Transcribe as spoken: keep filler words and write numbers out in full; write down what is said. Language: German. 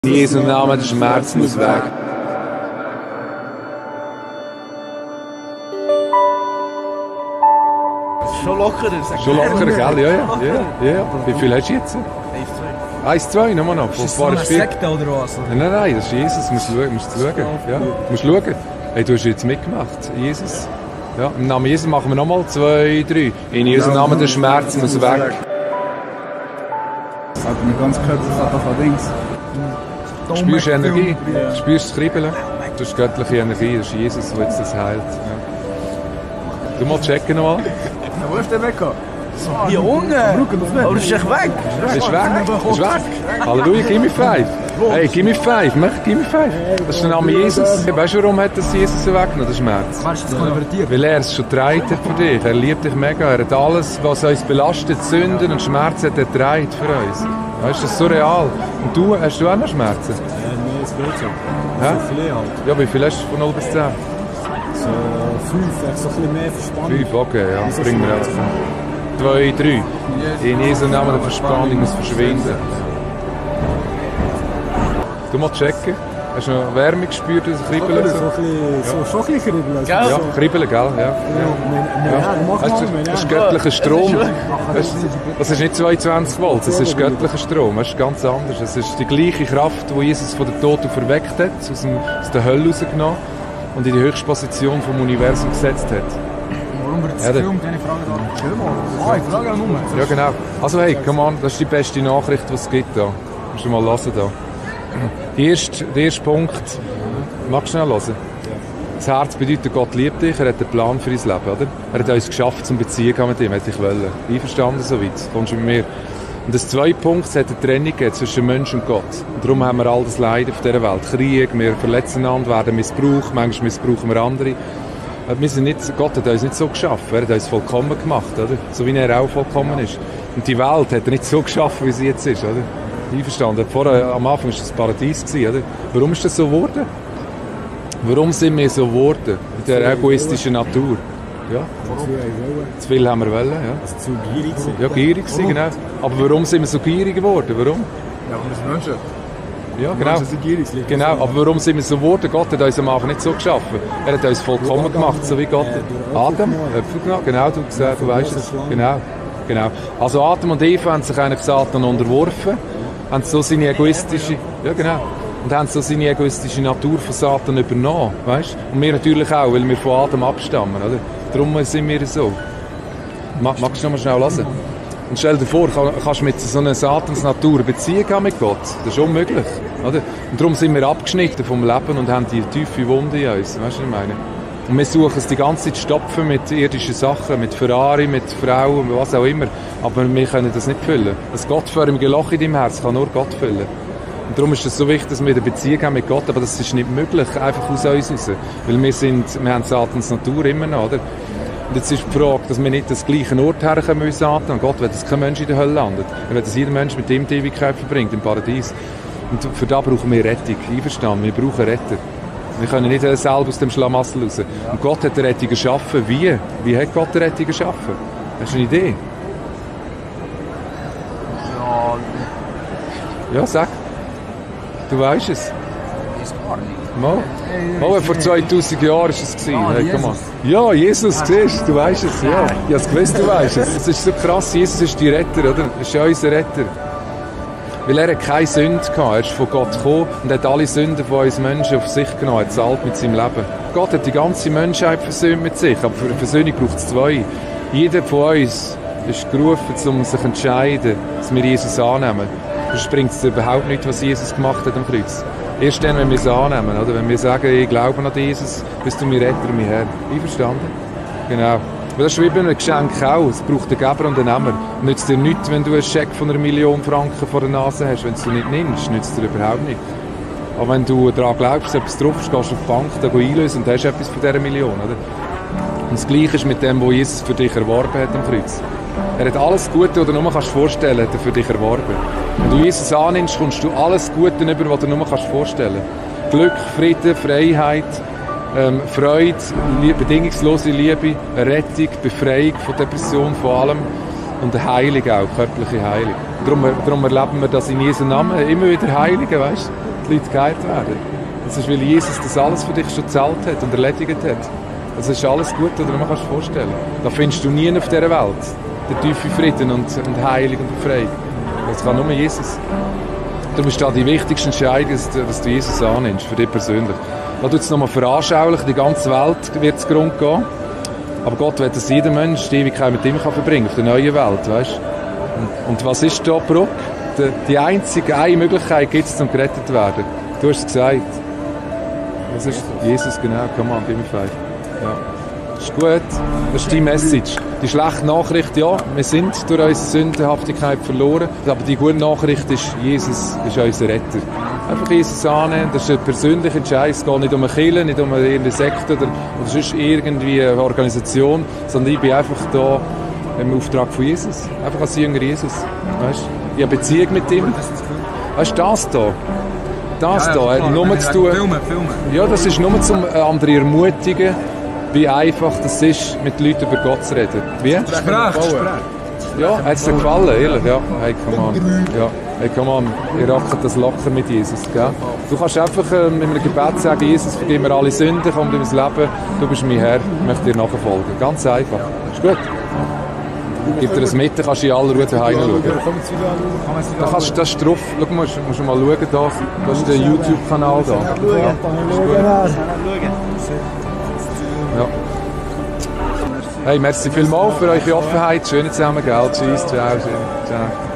In Jesu Namen, der Schmerz muss weg. Schon lockerer, sag Schon lockerer, gell? Ja, ja, ja, ja. Wie viel hast du jetzt? Eins, zwei, nochmal noch. Ist das so eine Sekte oder was? Nein, nein, das ist Jesus. Du musst schauen. Musst schauen. Ja, du musst schauen. Hey, du hast jetzt mitgemacht. Jesus. Ja, im Namen Jesus machen wir nochmal. Zwei, drei. In Jesu Namen, der Schmerz muss weg. Das hat mein ganzer Körper, das hat einfach links. Spürst du Energie? Ja. Spürst du das Kribbeln? Das ist göttliche Energie. Das ist Jesus, der jetzt das heilt. Ja. Du mal checken nochmal. Ja, wo ist der weg? Hier unten! Aber das ist echt weg! Das ist weg! Das ist weg! Halleluja, give me five! Hey, give me five! Mach, give me five! Das ist der Name Jesus. Weißt du, warum hat das Jesus so weggenommen, der Schmerz? Weißt du, das konvertiert? Weil er es schon getragen hat für dich. Er liebt dich mega. Er hat alles, was uns belastet, Sünden und Schmerzen, hat er getragen für uns. Weißt du, das ist so real. Und du, hast du auch noch Schmerzen? Ja, nee, es geht so. Ja? So viel halt. Ja, wie viel hast du von null bis zehn? So fünf, vielleicht so ein bisschen mehr Verspannung. fünf, okay, ja. Bringen wir jetzt. zwei, drei. In Jesu Namen der Verspannung muss verschwinden. Du mal checken. Hast du noch Wärme gespürt, das Kribbeln? So ein bisschen, so schon ein bisschen kribbeln. Gell? Ja, Kribbeln, gell? Ja. Ja, mach Weißt du, mal, das ist göttlicher Strom. Weißt du, das ist nicht zweiundzwanzig Volt, das ist göttlicher Strom. Das ist ganz anders. Das ist die gleiche Kraft, die Jesus von der Toten verweckt hat, aus, dem, aus der Hölle rausgenommen und in die höchste Position vom Universum gesetzt hat. Warum wird es Ja, gefilmt? Eine Frage da. Stell mal. Ah, ich frage auch nur. Ja, genau. Also hey, come on, das ist die beste Nachricht, die es gibt da. Musst du mal hören da. Der erste, der erste Punkt, magst du schnell hören? Das Herz bedeutet, Gott liebt dich, er hat einen Plan für dein Leben, oder? Er hat uns geschafft, zum Beziehung mit ihm, hätte ich wollen. Einverstanden soweit? Kommst du mit mir? Und das zweite Punkt, es hat eine Trennung gegeben zwischen Mensch und Gott. Und darum haben wir all das Leid auf dieser Welt. Krieg, wir verletzen einander, werden missbraucht, manchmal missbrauchen wir andere. Wir sind nicht, Gott hat uns nicht so geschaffen, er hat uns vollkommen gemacht, oder? So wie er auch vollkommen ist. Und die Welt hat er nicht so geschaffen, wie sie jetzt ist, oder? Einverstanden. Vorher, am Anfang war das Paradies gewesen, oder? Warum ist das so geworden? Warum sind wir so geworden? Mit der egoistischen Natur. Ja. Zu viel haben wir wollen, ja. Also zu gierig sind. Ja, gierig sind, genau. Aber warum sind wir so gierig geworden? Warum? Ja, wir sind Menschen. Ja, genau. Menschen sind gierig. Genau, aber warum sind wir so geworden? Gott hat uns am Anfang nicht so geschaffen. Er hat uns vollkommen gemacht, so wie Gott. Adam, Äpfel genommen, genau, du, gesagt, du weißt es. Genau, genau. Also Adam und Eva haben sich eigentlich Satan unterworfen, haben so seine egoistische, ja genau, und haben so seine egoistische Natur von Satan übernommen, weißt? Und wir natürlich auch, weil wir von Adam abstammen, oder? Darum sind wir so. Mag, magst du noch mal schnell hören? Und stell dir vor, kannst du mit so einer Satansnatur eine Beziehung haben mit Gott? Das ist unmöglich, oder? Und darum sind wir abgeschnitten vom Leben und haben die tiefe Wunde in uns, weißt du, was ich meine? Und wir suchen es die ganze Zeit stopfen mit irdischen Sachen, mit Ferrari, mit Frauen, was auch immer. Aber wir können das nicht füllen. Das gottförmige Loch in deinem Herz kann nur Gott füllen. Und darum ist es so wichtig, dass wir eine Beziehung haben mit Gott, aber das ist nicht möglich, einfach aus uns raus. Weil wir sind, wir haben Satans Natur immer noch, oder? Und jetzt ist die Frage, dass wir nicht das gleiche Ort herkommen wie Satan. Und Gott will, dass kein Mensch in der Hölle landet. Er will, dass jeder Mensch mit ihm die Ewigkeit verbringt, im Paradies. Und für das brauchen wir Rettung. Einverstanden? Wir brauchen Retter. Wir können nicht selber aus dem Schlamassel raus. Und Gott hat die Rettung geschaffen. Wie? Wie hat Gott die Rettung geschaffen? Hast du eine Idee? Ja, Ja, sag. Du weißt es. ist gar nicht. Mal. Mal, vor zweitausend Jahren war es. Ah, Hey, komm mal. Ja, Jesus, siehst du, du weißt es. Ja, ich habe es gewusst, du weißt es. Es ist so krass, Jesus ist die Retter, oder? Er ist ja unser Retter. Weil er hat keine Sünde gehabt. Er ist von Gott gekommen und hat alle Sünden von uns Menschen auf sich genommen. Er hat zahlt mit seinem Leben. Gott hat die ganze Menschheit versöhnt mit sich. Aber für eine Versöhnung braucht es zwei. Jeder von uns ist gerufen, um sich zu entscheiden, dass wir Jesus annehmen. Sonst bringt es überhaupt nicht, was Jesus gemacht hat am Kreuz. Erst dann, wenn wir es annehmen, oder? Wenn wir sagen, ich glaube an Jesus, bist du mein Retter und mein Herr. Einverstanden? Genau. Weil das ist wie bei einem Geschenk auch. Es braucht einen Geber und einen Nehmer. Nützt dir nichts, wenn du einen Scheck von einer Million Franken vor der Nase hast. Wenn du es nicht nimmst, nützt dir überhaupt nicht. Aber wenn du daran glaubst, etwas drauf ist, gehst du auf die Bank, da einlösen und hast etwas von dieser Million. Oder? Und das Gleiche ist mit dem, was Jesus für dich erworben hat am Kreuz. Er hat alles Gute, was du nur kannst vorstellen kannst, hat er für dich erworben. Wenn du Jesus annimmst, kommst du alles Gute über, was du nur kannst vorstellen kannst. Glück, Frieden, Freiheit, ähm, Freude, Liebe, bedingungslose Liebe, Rettung, Befreiung von Depression, von allem. Und eine Heilung auch, körperliche Heilung. Darum, darum erleben wir das in Jesu Namen immer wieder Heiligen, weißt du? die Leute geheilt werden. Das ist, weil Jesus das alles für dich schon gezahlt hat und erledigt hat. Das ist alles gut, oder man kann sich vorstellen. Das findest du nie auf dieser Welt. Der tiefe Frieden und, und Heilung und Befreiung. Das kann nur Jesus. Du bist da die wichtigste Entscheidung, dass, dass du Jesus annimmst, für dich persönlich. Da tut es nochmal veranschaulichen, die ganze Welt wird zugrunde gehen. Aber Gott will, dass jeder Mensch die Ewigkeit mit ihm kann verbringen auf der neuen Welt, weißt? Und, und was ist da, Bruck? Die, die einzige eine Möglichkeit gibt es, um gerettet zu werden. Du hast es gesagt. Das ist Jesus, genau. Come on, give me five. Ja. Das ist gut. Das ist die Message. Die schlechte Nachricht, ja, wir sind durch unsere Sündenhaftigkeit verloren. Aber die gute Nachricht ist, Jesus ist unser Retter. Einfach Jesus annehmen, das ist ein persönlicher Entscheid. Es geht nicht um eine Kirche, nicht um eine Sekte oder, oder sonst irgendwie eine Organisation, sondern ich bin einfach da im Auftrag von Jesus. Einfach als Jünger Jesus. Weißt? Ich habe Beziehung mit ihm. Weißt du, das hier? Das ja, hier ja, hat nur zu tun. Filmen, filmen. Ja, das ist nur zum andere ermutigen, wie einfach das ist, mit Leuten über Gott zu reden. Wie? Gespräch, Gespräch. Ja, hat es dir gefallen, ehrlich? Ja, hey, come on. Ja, hey, come on. Ihr rocket das locker mit Jesus, gell? Du kannst einfach äh, mit einem Gebet sagen, Jesus, vergib mir alle Sünden, komm in mein Leben, du bist mein Herr, ich möchte dir nachfolgen. Ganz einfach. Ist gut? Gib dir das mit, dann kannst du in aller Ruhe daheim schauen. Da kannst, das ist drauf. Schau mal, musst du mal schauen, da. Das ist der YouTube-Kanal da. Ja. Ja. Hey, merci vielmals für eure Offenheit. Schöne zusammen, gell? Tschüss, ciao, ciao.